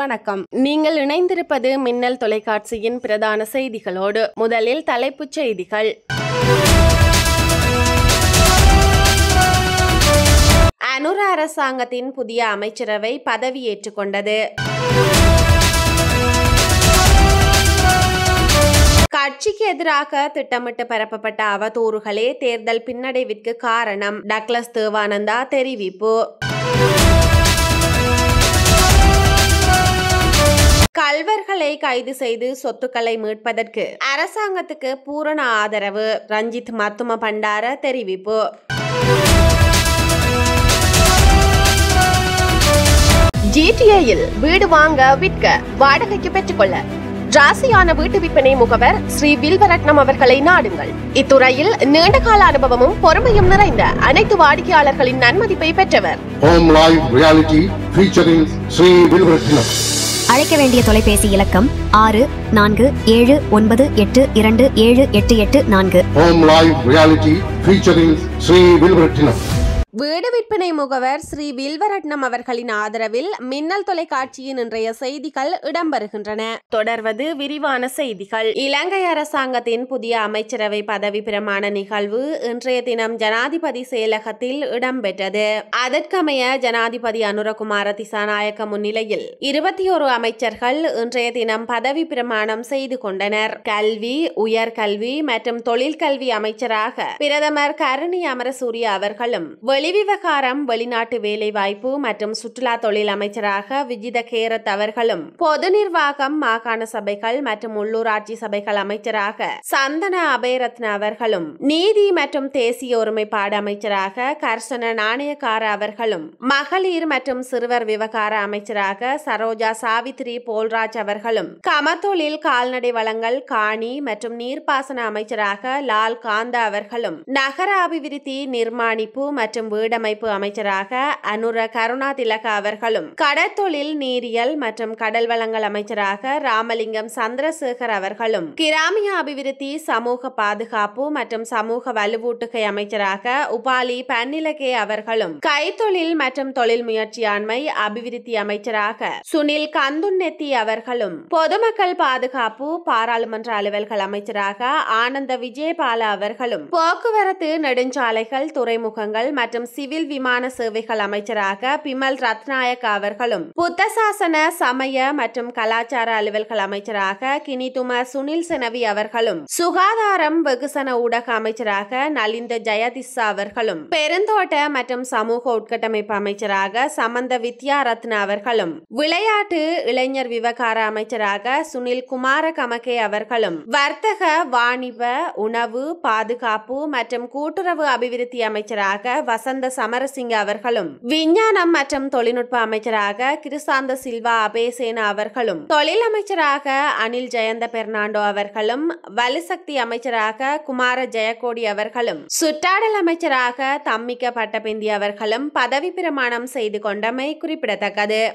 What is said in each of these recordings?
வணக்கம். நீங்கள் இணைந்திருப்பது மின்னல் தொலைக்காட்சியின் பிரதான செய்திகளோடு. முதலில் தலைப்புச் செய்திகள். அனுர அரசாங்கத்தின் புதிய அமைச்சரவை பதவியேற்றுக் கொண்டது. கட்சிக்கு எதிராக திட்டமிட்டு பரப்பப்பட்ட அவதூறுகளே தேர்தல் பின்னடைவிற்கு காரணம். டக்ளஸ் தேவானந்தா தெரிவிப்பு. கள்வர்களை கைது செய்து சொத்துக்களை மீட்பதற்கு அரசாங்கத்துக்கு பூரண ஆதரவு. ரஞ்சித் மத்தும பண்டார தெரிவிப்பு. ஜிடிஏயில் வீடு வாங்க விற்க வாடகைக்கு பெற்றுக்கொள்ள ராசியான வீட்டு விற்பனை முகவர் ஸ்ரீ வில்வரட்னம் அவர்களை நாடுங்கள். இத்துறையில் நீண்டகால அனுபவமும் பொறுமையும் நிறைந்த அனைத்து வாடிக்கையாளர்களின் நன்மதிப்பை பெற்றவர். Home Live Reality featuring Sri Vilvaratnam. அழைக்க வேண்டிய தொலைபேசி இலக்கம் 644828278844. Home Live Reality featuring Sri Vilvaratnam. வீடு விற்பனை முகவர் ஸ்ரீ வில்வரட்னம் அவர்களின் ஆதரவில் மின்னல் தொலைக்காட்சியின் இன்றைய செய்திகள் இடம்பெறுகின்றன. தொடர்வது விரிவான செய்திகள். இலங்கை அரசாங்கத்தின் புதிய அமைச்சரவை பதவி பிரமாண நிகழ்வு இன்றைய தினம் ஜனாதிபதி செயலகத்தில் இடம்பெற்றது. அதற்கமைய ஜனாதிபதி அனுரகுமார திசாநாயக்க முன்னிலையில் 21 அமைச்சர்கள் இன்றைய தினம் பதவி பிரமாணம் செய்து கொண்டனர். கல்வி, உயர்கல்வி மற்றும் தொழிற்கல்வி அமைச்சராக பிரதமர் கருணி அமரசூரிய அவர்களும், வெளிவிவகாரம், வெளிநாட்டு வேலைவாய்ப்பு மற்றும் சுற்றுலா தொழில் அமைச்சராக விஜித கேரத் அவர்களும், பொது நிர்வாகம், மாகாண சபைகள் மற்றும் உள்ளூராட்சி சபைகள் அமைச்சராக சந்தன அபேரத்ன அவர்களும், நீதி மற்றும் தேசிய ஒருமைப்பாடு அமைச்சராக கர்சன நாணயக்கார அவர்களும், மகளிர் மற்றும் சிறுவர் விவகார அமைச்சராக சரோஜா சாவித்ரி போல்ராஜ் அவர்களும், கமத்தொழில், கால்நடை வளங்கள், காணி மற்றும் நீர்ப்பாசன அமைச்சராக லால் காந்தா அவர்களும், நகர அபிவிருத்தி, நிர்மாணிப்பு மற்றும் வீடமைப்பு அமைச்சராக அனுர கருணாதிலக அவர்களும், கடற்தொழில், நீரியல் மற்றும் கடல் வளங்கள் அமைச்சராக ராமலிங்கம் சந்திரசேகர் அவர்களும், கிராமிய அபிவிருத்தி, சமூக பாதுகாப்பு மற்றும் சமூக வலுவூட்டுகை அமைச்சராக உபாலி பன்னிலகே அவர்களும், கைத்தொழில் மற்றும் தொழில் முயற்சியாண்மை அபிவிருத்தி அமைச்சராக சுனில் கந்துன்னெத்தி அவர்களும், பொதுமக்கள் பாதுகாப்பு, பாராளுமன்ற அலுவல்கள் அமைச்சராக ஆனந்த விஜயபால அவர்களும், போக்குவரத்து, நெடுஞ்சாலைகள், துறைமுகங்கள் மற்றும் சிவில் விமான சேவைகள் அமைச்சராக பிமல் ரத்நாயக்க அவர்களும், புத்தசாசன, சமய மற்றும் கலாச்சார அலுவல்கள் அமைச்சராக கினிதும சுனில் செனவி அவர்களும், சுகாதாரம், வெகுசன ஊடக அமைச்சராக நலிந்த ஜெயதிஸ்ஸா அவர்களும், பெருந்தோட்ட மற்றும் சமூக உட்கட்டமைப்பு அமைச்சராக சமந்த வித்யாரத்ன அவர்களும், விளையாட்டு, இளைஞர் விவகார அமைச்சராக சுனில் குமார கமகே அவர்களும், வர்த்தக, வாணிப, உணவு, பாதுகாப்பு மற்றும் கூட்டுறவு அபிவிருத்தி அமைச்சராக வசந்த சமரசிங்க அவர்களும், விஞ்ஞானம் மற்றும் தொழில்நுட்ப அமைச்சராக கிருசாந்த சில்வா அபேசேன அவர்களும், தொழில் அமைச்சராக அனில் ஜெயந்த பெர்னாண்டோ அவர்களும், வலுசக்தி அமைச்சராக குமார ஜெயக்கோடி அவர்களும், சுற்றாடல் அமைச்சராக தம்மிக்க பட்டபிந்தி அவர்களும் பதவி பிரமாணம் செய்து கொண்டமை குறிப்பிடத்தக்கது.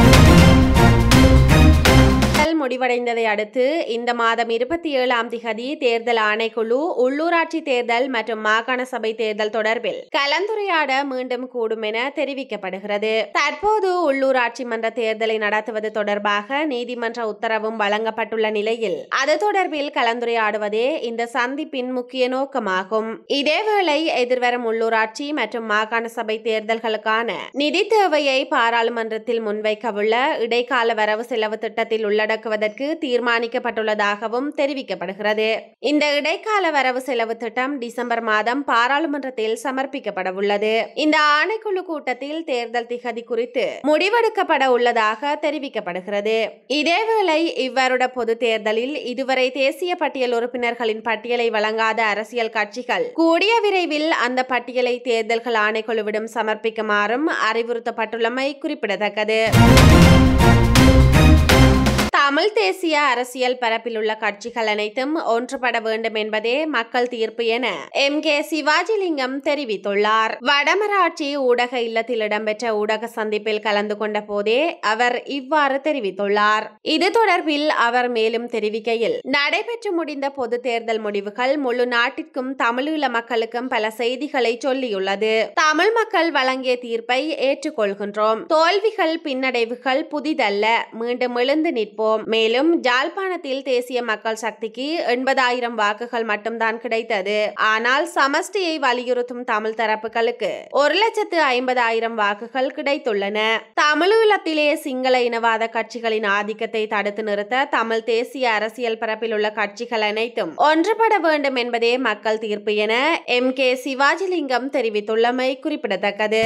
முடிவடைந்ததை அடுத்து இந்த மாதம் 27ஆம் திகதி தேர்தல் ஆணைக்குழு உள்ளூராட்சி தேர்தல் மற்றும் மாகாண சபை தேர்தல் தொடர்பில் கலந்துரையாட மீண்டும் கூடும் என தெரிவிக்கப்படுகிறது. தற்போது உள்ளூராட்சி மன்ற தேர்தலை நடத்துவது தொடர்பாக நீதிமன்ற உத்தரவும் வழங்கப்பட்டுள்ள நிலையில் அது தொடர்பில் கலந்துரையாடுவதே இந்த சந்திப்பின் முக்கிய நோக்கமாகும். இதேவேளை எதிர்வரும் உள்ளூராட்சி மற்றும் மாகாண சபை தேர்தல்களுக்கான நிதி தேவையை பாராளுமன்றத்தில் முன்வைக்கவுள்ள இடைக்கால வரவு செலவு திட்டத்தில் உள்ளடக்குவதற்கு தீர்மானிக்கப்பட்டுள்ளதாகவும் தெரிவிக்கப்படுகிறது. இந்த இடைக்கால வரவு செலவு திட்டம் டிசம்பர் மாதம் பாராளுமன்றத்தில் சமர்ப்பிக்கப்பட உள்ளது. இந்த ஆணைக்குழு கூட்டத்தில் தேர்தல் திகதி குறித்து முடிவெடுக்கப்பட உள்ளதாக தெரிவிக்கப்படுகிறது. இதேவேளை இவ்வருட பொது தேர்தலில் இதுவரை தேசிய பட்டியல் உறுப்பினர்களின் பட்டியலை வழங்காத அரசியல் கட்சிகள் கூடிய விரைவில் அந்த பட்டியலை தேர்தல்கள் ஆணைக்குழுவிடம் சமர்ப்பிக்குமாறும் அறிவுறுத்தப்பட்டுள்ளமை குறிப்பிடத்தக்கது. தமிழ் தேசிய அரசியல் பரப்பில் உள்ள கட்சிகள் அனைத்தும் ஒன்றுபட வேண்டும் என்பதே மக்கள் தீர்ப்பு என MK சிவாஜிலிங்கம் தெரிவித்துள்ளார். வடமராட்சி ஊடக இல்லத்தில் இடம்பெற்ற ஊடக சந்திப்பில் கலந்து கொண்ட போதே அவர் இவ்வாறு தெரிவித்துள்ளார். இது தொடர்பில் அவர் மேலும் தெரிவிக்கையில், நடைபெற்று முடிந்த பொது தேர்தல் முடிவுகள் முழு நாட்டிற்கும் தமிழீழ மக்களுக்கும் பல செய்திகளை சொல்லியுள்ளது. தமிழ் மக்கள் வழங்கிய தீர்ப்பை ஏற்றுக்கொள்கின்றோம். தோல்விகள் பின்னடைவுகள் புதிதல்ல. மீண்டும் எழுந்து நிற்போம். மேலும் ஜாழ்ப்பாணத்தில் தேசிய மக்கள் சக்திக்கு 80,000 வாக்குகள் மட்டும்தான் கிடைத்தது. ஆனால் சமஷ்டியை வலியுறுத்தும் தமிழ் தரப்புகளுக்கு 1,50,000 வாக்குகள் கிடைத்துள்ளன. தமிழீழத்திலே சிங்கள இனவாத கட்சிகளின் ஆதிக்கத்தை தடுத்து நிறுத்த தமிழ் தேசிய அரசியல் பரப்பில் உள்ள கட்சிகள் அனைத்தும் ஒன்றுபட வேண்டும் என்பதே மக்கள் தீர்ப்பு என MK சிவாஜிலிங்கம் தெரிவித்துள்ளமை குறிப்பிடத்தக்கது.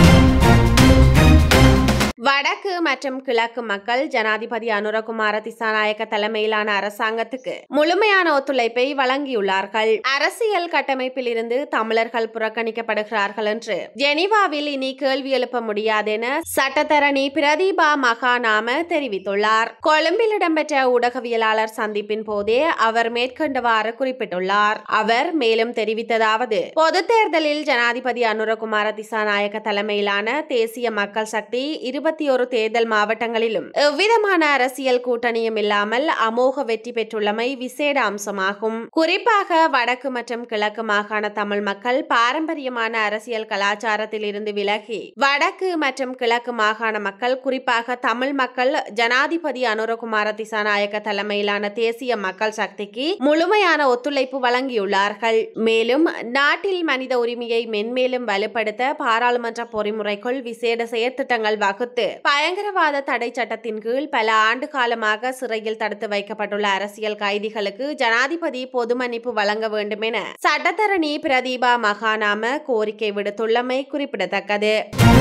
வடக்கு மற்றும் கிழக்கு மக்கள் ஜனாதிபதி அனுரகுமார திசாநாயக்க தலைமையிலான அரசாங்கத்துக்கு முழுமையான ஒத்துழைப்பை வழங்கியுள்ளார்கள். அரசியல் கட்டமைப்பில் இருந்து தமிழர்கள் புறக்கணிக்கப்படுகிறார்கள் என்று ஜெனீவாவில் இனி கேள்வி எழுப்ப முடியாது என சட்டத்தரணி பிரதீபா மகாநாம தெரிவித்துள்ளார். கொழும்பில் இடம்பெற்ற ஊடகவியலாளர் சந்திப்பின் போதே அவர் மேற்கண்டவாறு குறிப்பிட்டுள்ளார். அவர் மேலும் தெரிவித்ததாவது, பொது தேர்தலில் ஜனாதிபதி அனுரகுமார திசாநாயக்க தலைமையிலான தேசிய மக்கள் சக்தி 21 தேர்தல் மாவட்டங்களிலும் எவ்விதமான அரசியல் கூட்டணியும் இல்லாமல் அமோக வெற்றி பெற்றுள்ளமை விசேட அம்சமாகும். குறிப்பாக வடக்கு மற்றும் கிழக்கு மாகாண தமிழ் மக்கள் பாரம்பரியமான அரசியல் கலாச்சாரத்தில் இருந்து விலகி வடக்கு மற்றும் கிழக்கு மாகாண மக்கள், குறிப்பாக தமிழ் மக்கள் ஜனாதிபதி அனுரகுமார திசாநாயக்க தலைமையிலான தேசிய மக்கள் சக்திக்கு முழுமையான ஒத்துழைப்பு வழங்கியுள்ளார்கள். மேலும் நாட்டில் மனித உரிமையை மென்மேலும் வலுப்படுத்த பாராளுமன்ற பொறிமுறைக்குள் விசேட செயற்திட்டங்கள் வகுத்து பயங்கரவாத தடை சட்டத்தின் கீழ் பல ஆண்டு காலமாக சிறையில் தடுத்து வைக்கப்பட்டுள்ள அரசியல் கைதிகளுக்கு ஜனாதிபதி பொது மன்னிப்பு வழங்க வேண்டும் என சட்டத்தரணி பிரதீபா மகாநாம கோரிக்கை விடுத்துள்ளமை குறிப்பிடத்தக்கது.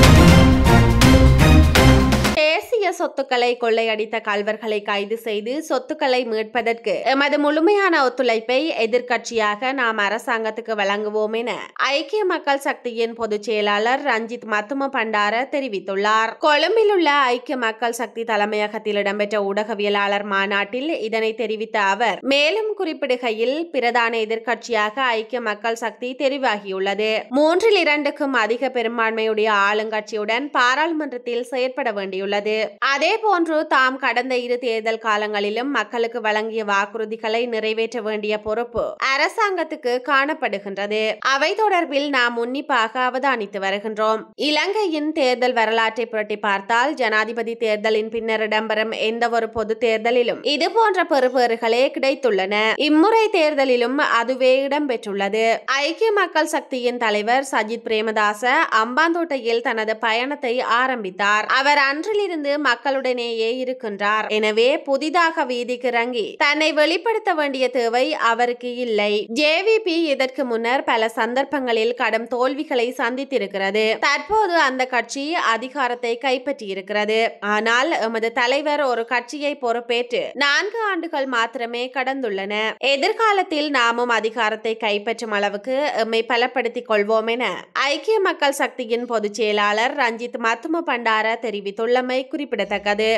தேசிய சொத்துக்களை கொள்ளையடித்த கள்வர்களை கைது செய்து சொத்துக்களை மீட்பதற்கு எமது முழுமையான ஒத்துழைப்பை எதிர்க்கட்சியாக நாம் அரசாங்கத்துக்கு வழங்குவோம் என ஐக்கிய மக்கள் சக்தியின் பொதுச் செயலாளர் ரஞ்சித் மத்தும பண்டார தெரிவித்துள்ளார். கொழும்பில் உள்ள ஐக்கிய மக்கள் சக்தி தலைமையகத்தில் இடம்பெற்ற ஊடகவியலாளர் மாநாட்டில் இதனை தெரிவித்த அவர் மேலும் குறிப்பிடுகையில், பிரதான எதிர்க்கட்சியாக ஐக்கிய மக்கள் சக்தி தெரிவாகியுள்ளது. 3/2க்கும் அதிக பெரும்பான்மையுடைய ஆளுங்கட்சியுடன் பாராளுமன்றத்தில் செயற்பட வேண்டியுள்ளது. அதே போன்று தாம் கடந்த 2 தேர்தல் காலங்களிலும் மக்களுக்கு வழங்கிய வாக்குறுதிகளை நிறைவேற்ற வேண்டிய பொறுப்பு அரசாங்கத்துக்கு காணப்படுகின்றது. அவை தொடர்பில் நாம் உன்னிப்பாக அவதானித்து வருகின்றோம். இலங்கையின் தேர்தல் வரலாற்றை புரட்டி பார்த்தால் ஜனாதிபதி தேர்தலின் பின்னர் இடம்பெறும் எந்த ஒரு பொது தேர்தலிலும் இதுபோன்ற பெறுபேறுகளே கிடைத்துள்ளன. இம்முறை தேர்தலிலும் அதுவே இடம்பெற்றுள்ளது. ஐக்கிய மக்கள் சக்தியின் தலைவர் சஜித் பிரேமதாச அம்பாந்தோட்டையில் தனது பயணத்தை ஆரம்பித்தார். அவர் அன்றிலிருந்து மக்களுடனேயே இருக்கின்றார். எனவே புதிதாக வீதிக்கு இறங்கி தன்னை வெளிப்படுத்த வேண்டிய தேவை அவருக்கு இல்லை. JVP இதற்கு முன்னர் பல சந்தர்ப்பங்களில் கடும் தோல்விகளை சந்தித்திருக்கிறது. தற்போது அந்த கட்சி அதிகாரத்தை கைப்பற்றியிருக்கிறது. ஆனால் எமது தலைவர் ஒரு கட்சியை பொறுப்பேற்று 4 ஆண்டுகள் மாத்திரமே கடந்துள்ளன. எதிர்காலத்தில் நாமும் அதிகாரத்தை கைப்பற்றும் அளவுக்கு எம்மை பலப்படுத்திக் கொள்வோம் என ஐக்கிய மக்கள் சக்தியின் பொதுச் செயலாளர் ரஞ்சித் மத்தும பண்டார தெரிவித்துள்ளமை குறிப்பிடத்தக்கது.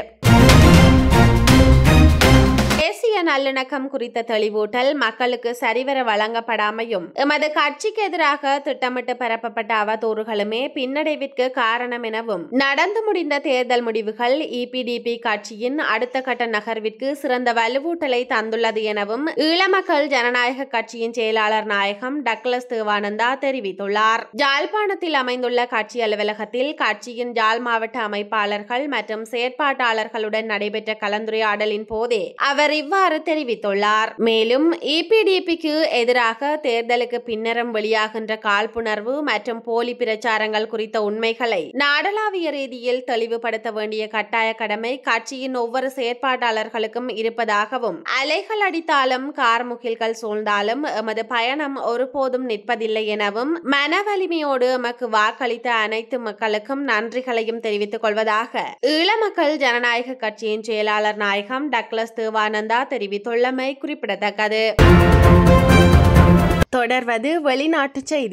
தேசிய நல்லிணக்கம் குறித்த தெளிவூட்டல் மக்களுக்கு சரிவர வழங்கப்படாமையும் எமது கட்சிக்கு எதிராக திட்டமிட்டு பரப்பப்பட்ட அவதூறுகளுமே பின்னடைவிற்கு காரணம் எனவும், நடந்து முடிந்த தேர்தல் முடிவுகள் EPDP கட்சியின் அடுத்த கட்ட நகர்விற்கு சிறந்த வலுவூட்டலை தந்துள்ளது எனவும் ஈழமக்கள் ஜனநாயக கட்சியின் செயலாளர் நாயகம் டக்ளஸ் தேவானந்தா தெரிவித்துள்ளார். ஜாழ்ப்பாணத்தில் அமைந்துள்ள கட்சி அலுவலகத்தில் கட்சியின் ஜாழ் மாவட்ட அமைப்பாளர்கள் மற்றும் செயற்பாட்டாளர்களுடன் நடைபெற்ற கலந்துரையாடலின் போதே அவர் இவ்வாறு தெரிவித்துள்ளார். மேலும் EPDPக்கு எதிராக தேர்தலுக்கு பின்னரும் வெளியாகின்ற காழ்ப்புணர்வு மற்றும் போலி பிரச்சாரங்கள் குறித்த உண்மைகளை நாடளாவிய ரீதியில் தெளிவுபடுத்த வேண்டிய கட்டாய கடமை கட்சியின் ஒவ்வொரு செயற்பாட்டாளர்களுக்கும் இருப்பதாகவும், அலைகள் அடித்தாலும் கார்முகில்கள் சூழ்ந்தாலும் எமது பயணம் ஒருபோதும் நிற்பதில்லை எனவும், மன வலிமையோடு எமக்கு வாக்களித்த அனைத்து மக்களுக்கும் நன்றிகளையும் தெரிவித்துக் கொள்வதாக ஈழமக்கள் ஜனநாயக கட்சியின் செயலாளர் நாயகம் டக்ளஸ் தேவானந்தா தெரிவித்துள்ளமை குறிப்பிடத்தக்கது. தொடர்வது வெளிநாட்டு செய்திகள்.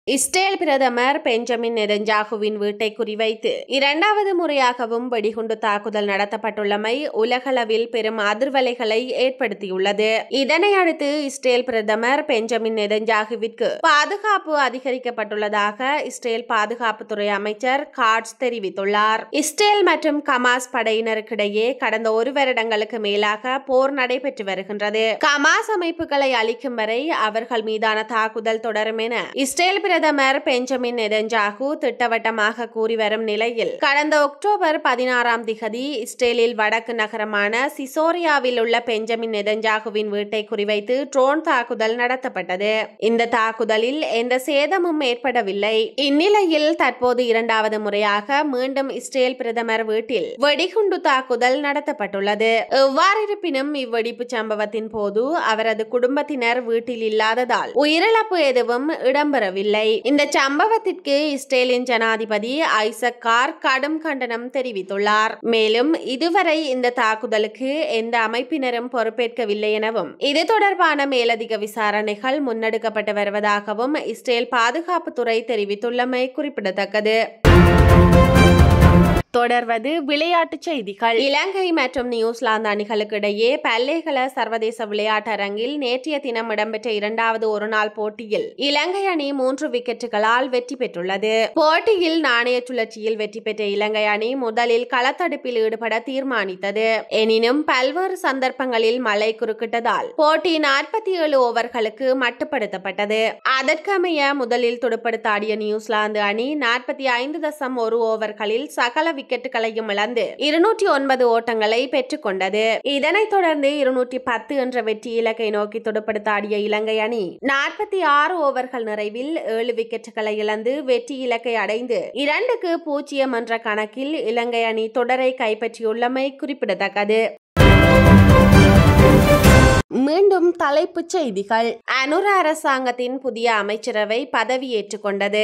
இஸ்ரேல் பிரதமர் பெஞ்சமின் நெதன்யாகுவின் வீட்டை குறிவைத்து இரண்டாவது முறையாகவும் வெடிகுண்டு தாக்குதல் நடத்தப்பட்டுள்ளமை உலகளவில் பெரும் அதிர்வலைகளை ஏற்படுத்தியுள்ளது. இதனை அடுத்து இஸ்ரேல் பிரதமர் பெஞ்சமின் நெதன்யாகுவிற்கு பாதுகாப்பு அதிகரிக்கப்பட்டுள்ளதாக இஸ்ரேல் பாதுகாப்புத்துறை அமைச்சர் காட்ஸ் தெரிவித்துள்ளார். இஸ்ரேல் மற்றும் கமாஸ் படையினருக்கிடையே கடந்த 1 வருடங்களுக்கு மேலாக போர் நடைபெற்று வருகின்றது. கமாஸ் அமைப்புகளை அழிக்கும் வரை அவர்கள் மீதான தாக்குதல் தொடரும் என இஸ்ரேல் பிரதமர் பெஞ்சமின் நெதன்யாகு திட்டவட்டமாக கூறி வரும் நிலையில் கடந்த அக்டோபர் 16ஆம் திகதி இஸ்ரேலில் வடக்கு நகரமான சிசோரியாவில் உள்ள பெஞ்சமின் நெதன்யாகுவின் வீட்டை குறிவைத்து ட்ரோன் தாக்குதல் நடத்தப்பட்டது. இந்த தாக்குதலில் எந்த சேதமும் ஏற்படவில்லை. இந்நிலையில் தற்போது இரண்டாவது முறையாக மீண்டும் இஸ்ரேல் பிரதமர் வீட்டில் வெடிகுண்டு தாக்குதல் நடத்தப்பட்டுள்ளது. எவ்வாறிருப்பினும் இவ்வெடிப்பு சம்பவத்தின் போது அவரது குடும்பத்தினர் வீட்டில் இல்லாததால் உயிரிழப்பு எதுவும் இடம்பெறவில்லை. இந்த சம்பவத்திற்கு இஸ்ரேலின் ஜனாதிபதி ஐசக் கார் கடும் கண்டனம் தெரிவித்துள்ளார். மேலும் இதுவரை இந்த தாக்குதலுக்கு எந்த அமைப்பினரும் பொறுப்பேற்கவில்லை எனவும் இது தொடர்பான மேலதிக விசாரணைகள் முன்னெடுக்கப்பட்டு வருவதாகவும் இஸ்ரேல் பாதுகாப்புத்துறை தெரிவித்துள்ளமை குறிப்பிடத்தக்கது. தொடர்வது விளையாட்டுச் செய்திகள். இலங்கை மற்றும் நியூசிலாந்து அணிகளுக்கு இடையே பல்லேகல சர்வதேச விளையாட்டரங்கில் நேற்றைய தினம் இடம்பெற்ற 2வது ஒருநாள் போட்டியில் இலங்கை அணி 3 விக்கெட்டுகளால் வெற்றி பெற்றுள்ளது. போட்டியில் நாணய சுழற்சியில் வெற்றி பெற்ற இலங்கை அணி முதலில் களத்தடுப்பில் ஈடுபட தீர்மானித்தது. எனினும் பல்வேறு சந்தர்ப்பங்களில் மழை குறுக்கிட்டதால் போட்டி 47 ஓவர்களுக்கு மட்டுப்படுத்தப்பட்டது. அதற்கமைய முதலில் துடுப்படுத்தாடிய நியூசிலாந்து அணி 45.1 ஓவர்களில் சகல விக்கெட்டுகளையும் இழந்து 209 ஓட்டங்களை பெற்றுக் கொண்டது. இதனைத் தொடர்ந்து 210 என்ற வெற்றி இலக்கை நோக்கி துடுப்படுத்தாடிய இலங்கை அணி 46 ஓவர்கள் நிறைவில் 7 விக்கெட்டுகளை இழந்து வெற்றி இலக்கை அடைந்து 2-0 என்ற கணக்கில் இலங்கை அணி தொடரை கைப்பற்றியுள்ளமை குறிப்பிடத்தக்கது. மீண்டும் தலைப்புச் செய்திகள். அனுர அரசாங்கத்தின் புதிய அமைச்சரவை பதவியேற்றுக் கொண்டது.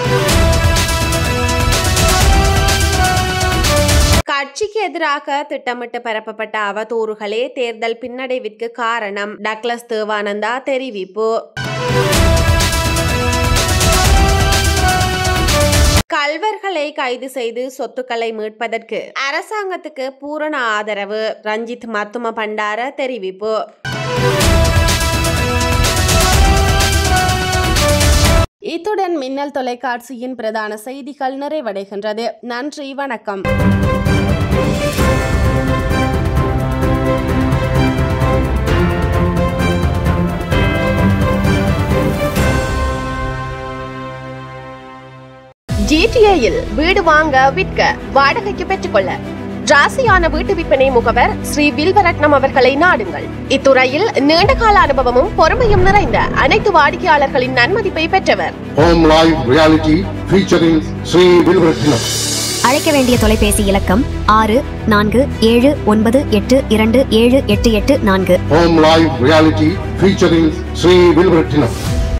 கட்சிக்கு எதிராக திட்டமிட்டு பரப்பப்பட்ட அவதூறுகளே தேர்தல் பின்னடைவிற்கு காரணம். டக்ளஸ் தேவானந்தா தெரிவிப்பு. கள்வர்களை கைது செய்து சொத்துக்களை மீட்பதற்கு அரசாங்கத்துக்கு பூரண ஆதரவு. ரஞ்சித் மத்தும பண்டார தெரிவிப்பு. இத்துடன் மின்னல் தொலைக்காட்சியின் பிரதான செய்திகள் நிறைவடைகின்றது. நன்றி, வணக்கம். ஜிடிஏயில் வீடு வாங்க, விற்க, வாடகைக்கு பெற்றுக்கொள்ள ராசியான வீட்டு விற்பனை முகவர் ஸ்ரீ வில்வரட்னம் அவர்களை நாடுங்கள். இத்துறையில் நீண்டகால அனுபவமும் பொறுமையும் நிறைந்த அனைத்து வாடிக்கையாளர்களின் நன்மதிப்பை பெற்றவர். Home Live Reality featuring Sri Vilvaratnam. அழைக்க வேண்டிய தொலைபேசி இலக்கம் 647982278884. Home Live Reality featuring Sri Vilvaratnam.